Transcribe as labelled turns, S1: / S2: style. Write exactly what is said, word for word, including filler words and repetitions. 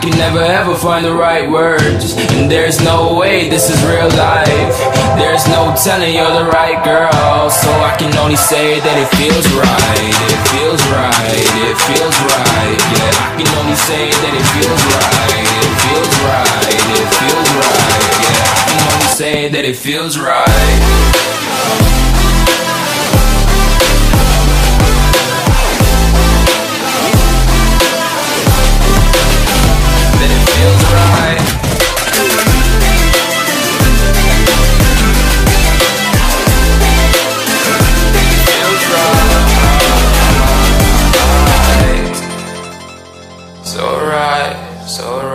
S1: can never ever find the right words, and there's no way this is real life. There's no telling you're the right girl, so I can only say that it feels right. It feels right, it feels right. Yeah, I can only say that it feels right. It feels right, it feels right. Yeah, I can only say that it feels right. So right, so right.